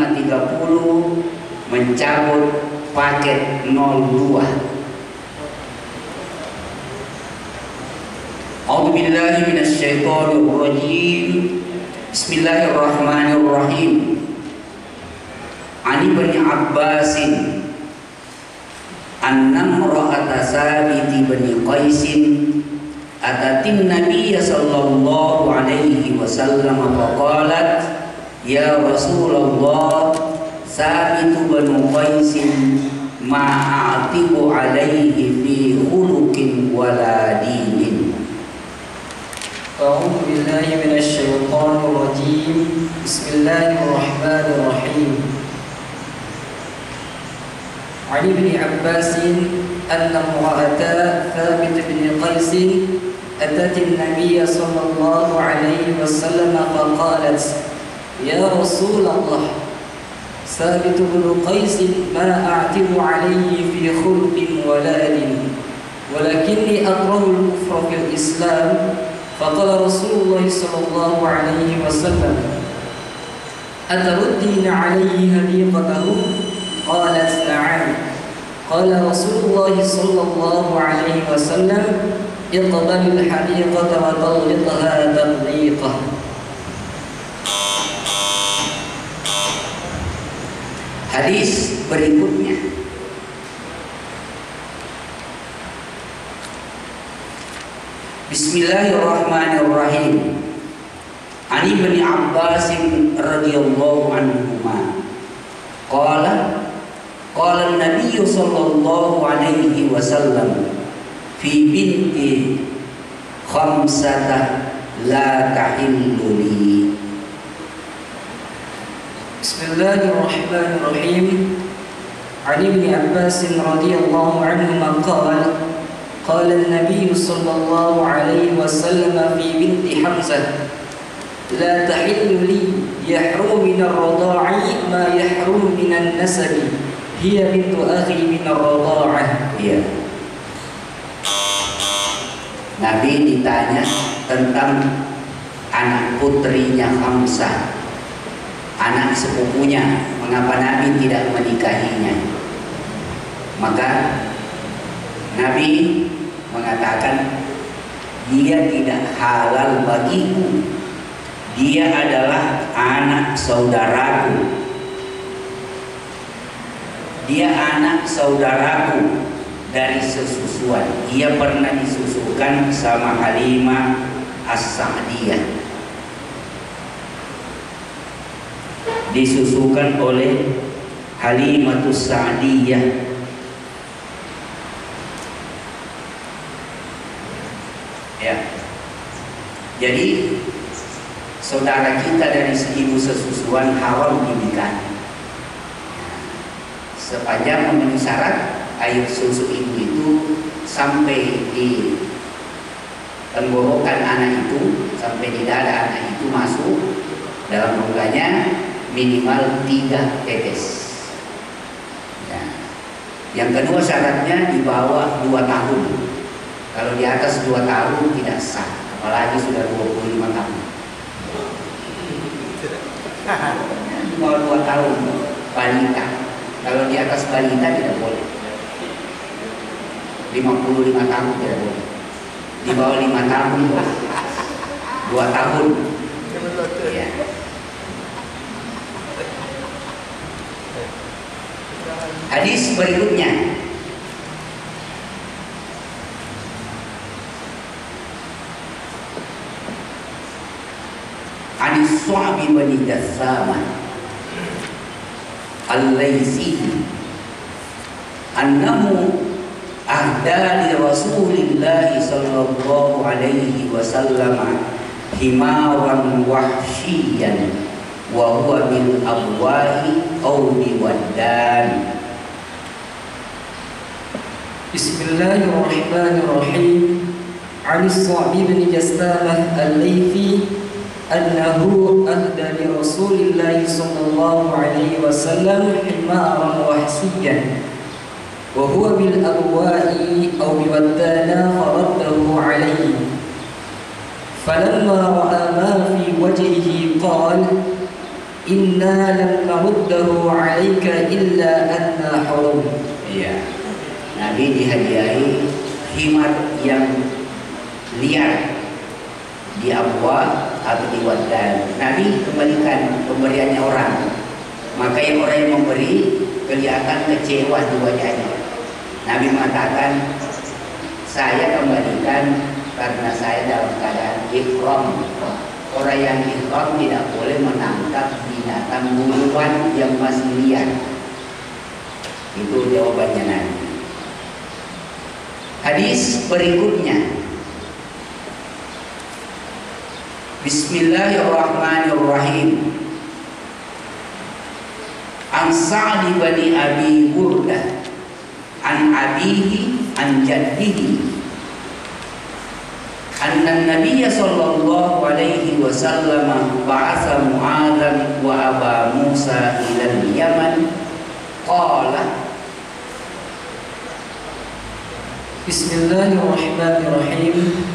5.30 mencabut paket 02. A'udzubillahi minasyaitonirrajim. Bismillahirrahmanirrahim. Ani bin Abbasin annamra'ata Sabit bin Qaisin atatin Nabiy sallallahu alaihi wasallam faqalat ya Rasulullah Sabit bin Qaisin ma'atibu alaihi fi khuluqin wala dinin. A'udzu billahi minasyaitonir rajim. Bismillahirrahmanirrahim. Ali bin Abbasin anna imra'ata Thabit bin Qais atat an-nabiy sallallahu alaihi wasallam faqalat ya Rasulullah Thabit bin Qais ma a'tibu alayhi fi khulqin wala din walakinni akrahu al-kufra fil Islam. Faqala Rasulullah sallallahu alaihi wasallam ataruddina alayhi hadiqatahu qalat na'am. Qala Rasulullah sallallahu alaihi wasallam iqbalil hadiqata wa talliqha tatliqah. Hadis berikutnya Bismillahirrahmanirrahim. Ali bin Abbas radhiyallahu anhuma qala an-nabiy sallallahu alaihi wasallam fi binti khamsata la tahillu li. Bismillahirrahmanirrahim. Ali bin Abbas radhiyallahu anhuma قال النبي صلى الله عليه وسلم في بنت حمزة لا تحل لي يحرم من الرضاع ما يحرم من النسب هي بنت أخي من الرضاعة. Nabi ditanya tentang anak putrinya Hamzah, anak sepupunya, mengapa Nabi tidak menikahinya. Maka Nabi mengatakan dia tidak halal bagiku, dia adalah anak saudaraku, dia anak saudaraku dari sesusuan. Ia pernah disusukan sama Halimah As-Sa'diyah, disusukan oleh Halimatus Sa'diyah. Jadi saudara kita dari seibu sesusuan haram dinikahi sepanjang memenuhi syarat air susu ibu itu sampai di tenggorokan anak itu, sampai di dada anak itu masuk dalam rongganya minimal 3 tetes. Yang kedua syaratnya di bawah 2 tahun. Kalau di atas 2 tahun tidak sah, apalagi sudah 25 tahun. Di bawah 2 tahun balita. Kalau di atas balita tidak boleh. 55 tahun tidak boleh. Di bawah 5 tahun 2 tahun. Ya. Hadis berikutnya Hadis Su'bi bin Jassamah Al-Laisi annahu ahda li Rasulillah sallallahu alaihi wasallam himaran wahsyiyan wa huwa bil abwa'i aw bi waddan. Bismillahirrahmanirrahim. Ali Su'bi bin Jassamah Al-Laisi annahu ahda li Rasulillah sallallahu alaihi wasallam himaran wahsyiyan wa huwa bil abwa'i aw bi waddana faraddahu alayhi falamma ra'a ma fi wajhihi qala inna lam naruddahu 'alaika illa anna hurum. Iya. Nabi dihadiahi himar yang liar di abwa atau di wadah. Nabi kembalikan pemberiannya orang. Maka yang orang yang memberi kelihatan kecewa di wajahnya. Nabi mengatakan, saya kembalikan karena saya dalam keadaan ihram. Orang yang ihram tidak boleh menangkap binatang buruan yang masih liar. Itu jawabannya Nabi. Hadis berikutnya. Bismillahirrahmanirrahim. An Sa'd bin Abi Burdah an abihi an jaddihi anna Nabiy sallallahu alaihi wasallam ba'atha Mu'adzan wa Aba Musa ila al-Yaman qala. Bismillahirrahmanirrahim.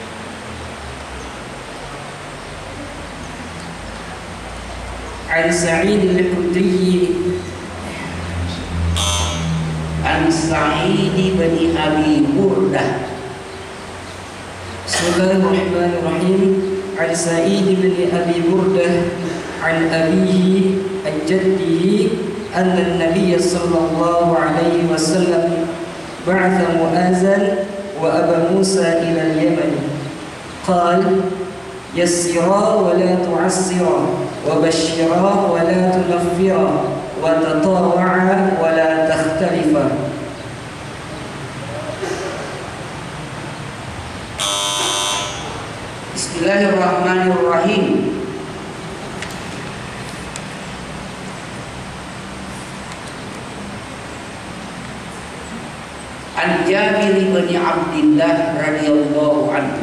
An Sa'id al-Khudri An Sa'id bin Abi Burdah. Bismillahirrahmanirrahim. An Sa'id bin Abi Burdah an abihi an jaddihi anna an-nabiy sallallahu alaihi wasallam ba'atha Mu'adzan wa Aba Musa ila al-Yaman. Qala yassira wa la tu'assira wa bashira wa la tunaffira wa tatawa'a wa la takhtalifa. Bismillahirrahmanirrahim. An Jabir bin Abdullah radhiyallahu anhu.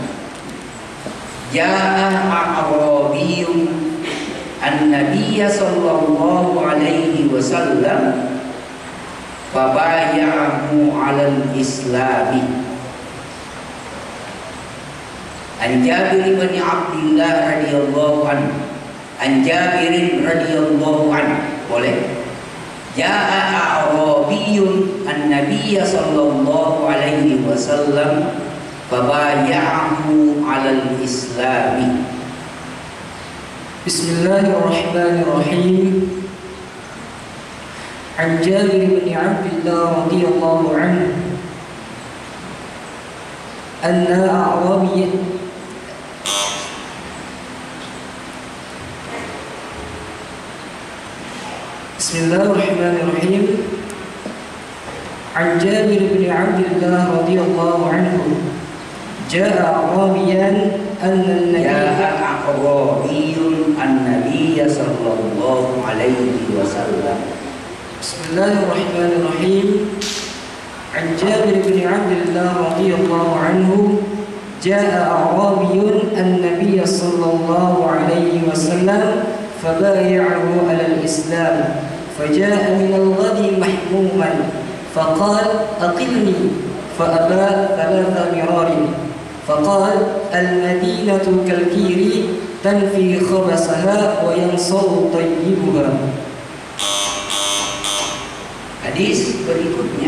Ja'a a'rabiyyun an-nabiy sallallahu alaihi wasallam fabaya'ahu 'alal islami. An Jabir bin Abdullah radhiyallahu anhu. An Jabir radhiyallahu anhu. Boleh? Ja'a a'rabiyyun an-nabiy sallallahu alaihi wasallam fabaya'ahu 'alal islami. Bismillahirrahmanirrahim. An Jabir bin Abdullah radhiyallahu anhu anna a'rabiyyan Bismillahirrahmanirrahim. An Jabir bin Abdullah radhiyallahu anhu ja'a a'rabiyan an-nabiy sallallahu alaihi wasallam. Bismillahirrahmanirrahim. An Jabir bin Abdullah radhiyallahu anhu ja'a a'rabiyyun an-nabiy sallallahu alaihi wasallam fabay'ahu 'ala al-islam faja'a min al-ghadi mahmuman faqala aqilni fa'aba thalatha mirarin faqala al-madinatu kal-kiri tanfi khabasaha wa yansaru tayyibuha. Hadis berikutnya.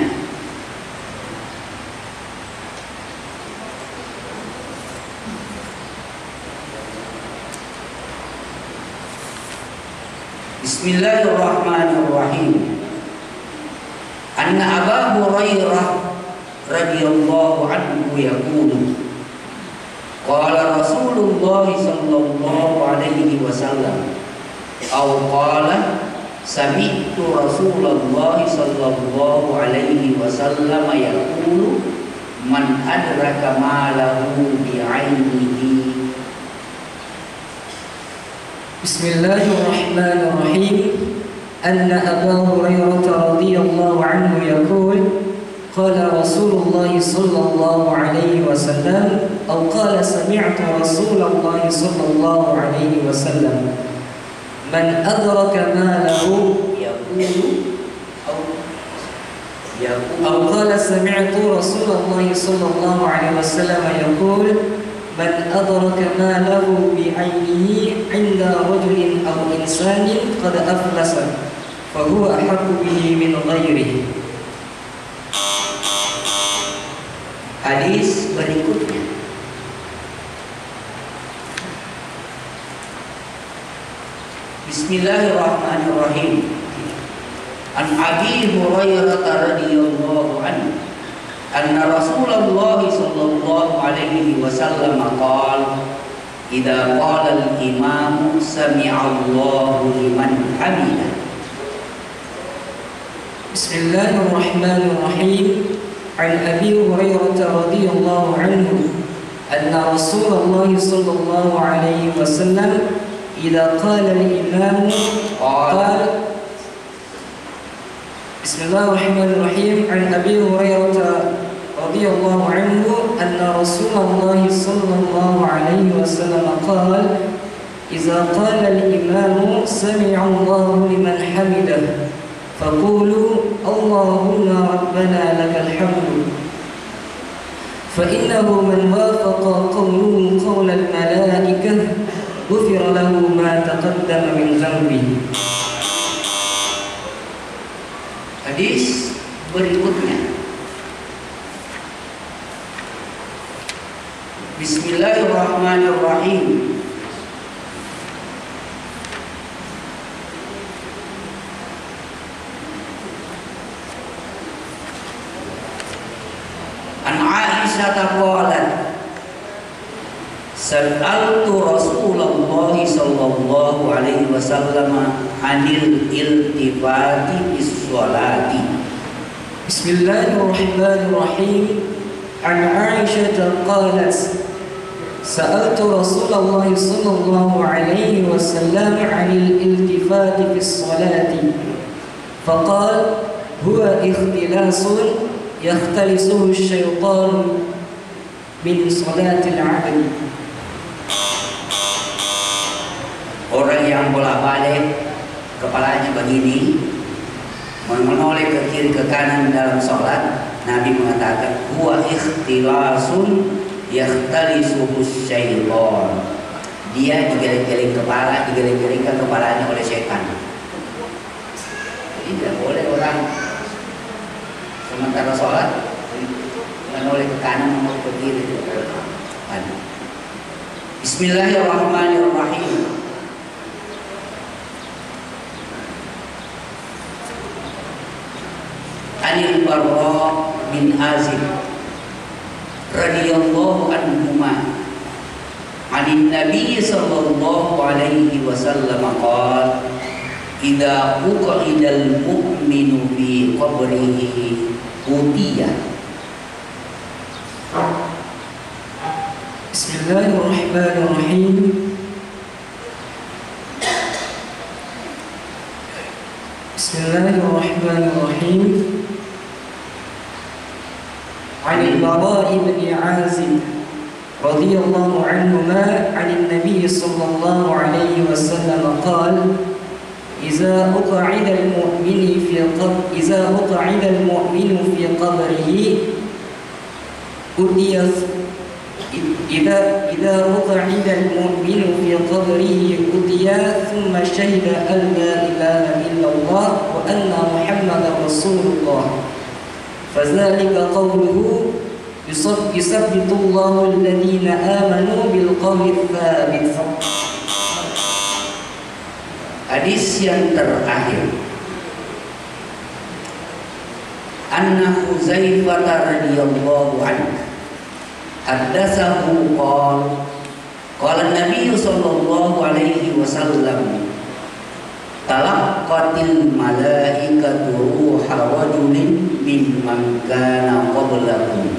Bismillahirrahmanirrahim. Anna Aba Hurairah radhiyallahu anhu yaqulu qala Rasulullah sallallahu alaihi wasallam aw qala sami'tu Rasulullah sallallahu alaihi wasallam yaqulu man adraka malahu bi'ainihi. Bismillahirrahmanirrahim. Anna Aba Hurairah radhiyallahu anhu yaqul qala Rasulullah sallallahu alaihi wasallam aw qala sami'tu Rasulullah sallallahu alaihi wasallam man adraka malahu Yaqulu aw qala sami'tu Rasulullah sallallahu alaihi wasallam yaqul man adraka malahu bi'ainihi 'inda rajulin aw إنسان قد أفلس فهو أحق به من غيره. Hadis berikutnya. Bismillahirrahmanirrahim. An Abi Hurairah radhiyallahu anhu anna Rasulullah sallallahu alaihi wasallam qala idza qala al-imam sami'allahu liman hamidah. Bismillahirrahmanirrahim. An Abi Hurairah radhiyallahu anhu anna Rasulullah sallallahu alaihi wasallam idza qala al-imam qala. Bismillahirrahmanirrahim. An Abi Hurairah radhiyallahu anhu anna Rasulullah sallallahu alaihi wasallam qala idza qala al-imam sami'a Allahu liman hamidah faqulu Allahumma rabbana lakal hamdu fa innahu man wafaqa qawluhu qawla al-malaikah ghufira lahu ma taqaddama min dhanbihi. Hadis berikutnya. Bismillahirrahmanirrahim. An Aisyah qalat sa'altu Rasulullah sallallahu alaihi wasallam anil iltifati bis sholati. Bismillahirrahmanirrahim. An Aisyah qalat sa'altu Rasulullah sallallahu alaihi wasallam anil iltifati bis sholati faqala huwa ikhtilasun yakhtalisuhu syaitan min sholatil 'abd. Orang yang bolak-balik kepalanya begini menoleh ke kiri ke kanan dalam sholat, Nabi mengatakan huwa ikhtilasun yakhtalisuhu syaitan. Dia digeleng-geleng kepala, digeleng-gelengkan kepalanya oleh setan. Jadi tidak boleh orang sementara sholat menoleh ke kanan menoleh ke kiri. Bismillahirrahmanirrahim. Anil Barra bin Azib radhiyallahu anhuma anin Nabi sallallahu alaihi wasallam qala idza uqidal mu'minu fi qabrihi utiya. Bismillahirrahmanirrahim. Bismillahirrahmanirrahim. عن البراء بن عازب رضي الله عنهما عن النبي صلى الله عليه وسلم قال إذا أقعد المؤمن في قبره إذا أقعد المؤمن في قبره أتي ثم شهد أن لا إله إلا الله وأن محمدا رسول الله فذلك قوله يثبت الله الذين آمنوا بالقول الثابت. Hadis yang terakhir. Anna Huzaifah radhiyallahu anhu haddatsahu qala Nabi sallallahu alaihi wasallam talaqqatil malaikatu ruha rajulin mimman kana qablakum.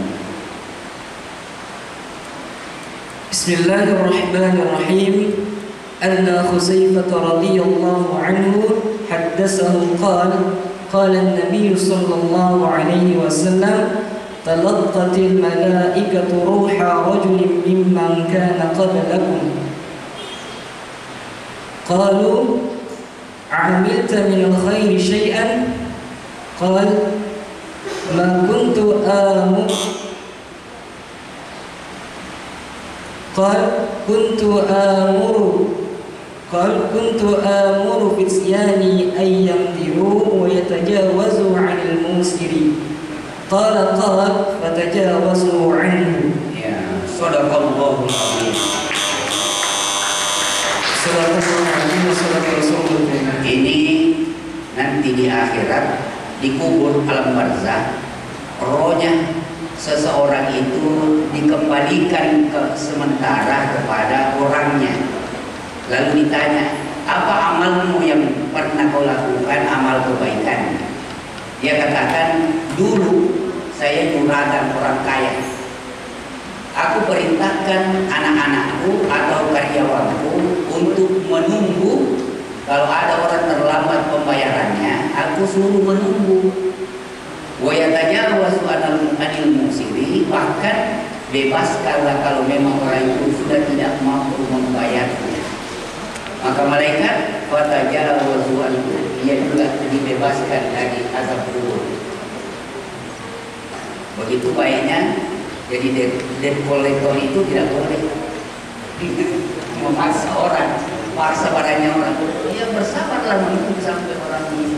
Bismillahirrahmanirrahim. Anna Huzaifah radhiyallahu anhu haddatsahu qala an-nabiy sallallahu alaihi wasallam talaqqatil malaikatu ruha rajulin mimman kana qablakum qalu عملت من الخير شيئا قال ما كنت آمر قال كنت آمر قال كنت آمر فتياني أن يمطروا ويتجاوزوا عن الموسر قال فتجاوزوا عنه. Ya, sadaqallahul azim. Ini nanti di akhirat, di kubur alam barzah, rohnya seseorang itu dikembalikan ke sementara kepada orangnya. Lalu ditanya, apa amalmu yang pernah kau lakukan, amal kebaikan? Dia katakan, dulu saya juragan orang kaya. Aku perintahkan anak-anakku atau karyawanku untuk menunggu. Kalau ada orang terlambat pembayarannya, aku suruh menunggu. Wa yatajawazu anil musiri, bahkan bebaskanlah kalau memang orang itu sudah tidak mampu membayarnya. Maka malaikat fatajawazu anhu, ia juga dibebaskan dari azab kubur. Begitu baiknya. Jadi debt collector itu tidak boleh memaksa orang, paksa badannya orang. Ya bersabarlah menunggu sampai orang ini